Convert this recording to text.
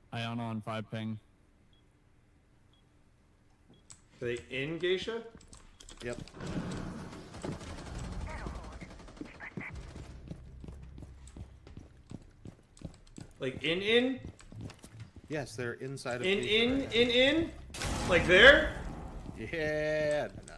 Iona on 5 ping. Are they in Geisha? Yep. Like in? Yes, they're inside of In? Geisha right now. Like there? Yeah. Nice.